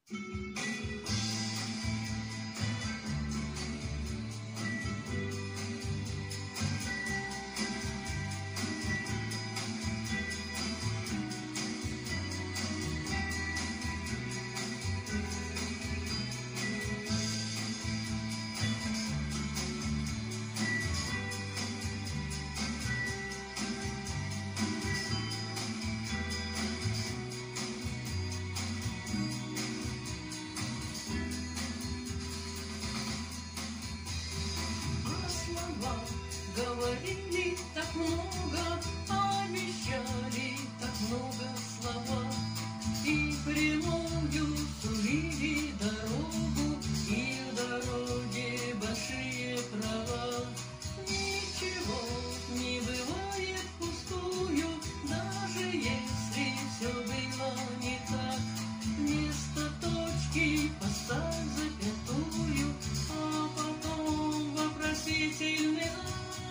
Говорили так много, обещали так много слова, и прямую сулили дорогу, и в дороге большие права. Ничего не бывает пустую, даже если все было не так. Вместо точки поставь запятую, а потом вопросительный знак.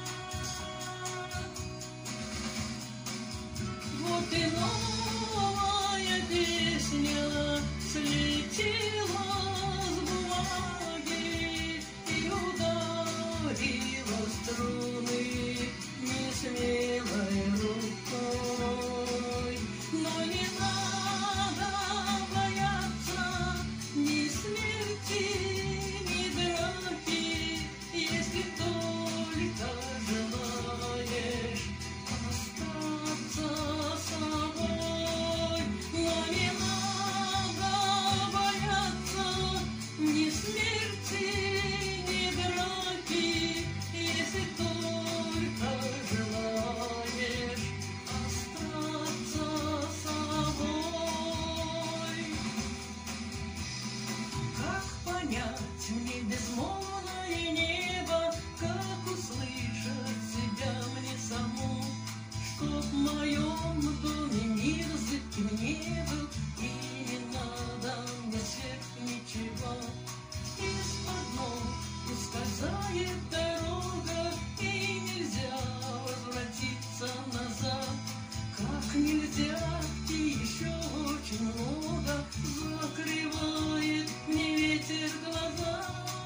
Вот и новая песня слетела с бумаги и ударила струны несмелой рукой. Но не надо бояться ни смерти, ни драки, если только желаешь остаться собой. Но не надо бояться ни смерти, ни драки, если только желаешь остаться собой. Как понять мне безмолвное небо, как услышать себя мне саму, чтоб в моем доме мир зыбким не был, и не надо мне сверх ничего. Из-под ног ускользает дорога, и нельзя возвратиться назад. Как нельзя, и еще очень много закрывает мне ветер глаза.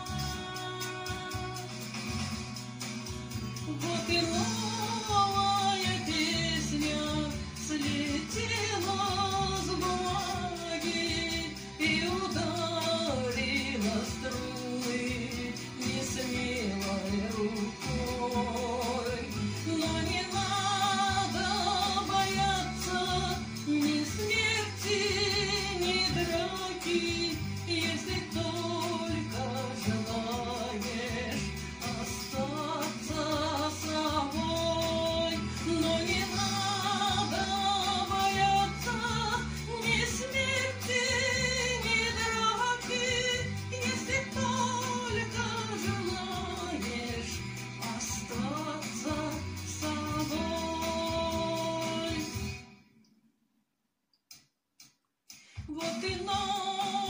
Вот и новая песня слетела с бумаги и ударила струны несмелой рукой. Но не надо бояться ни смерти, ни драки, если только желаешь остаться собой. Но не надо бояться ни смерти, ни драки, если только желаешь остаться собой. Вот и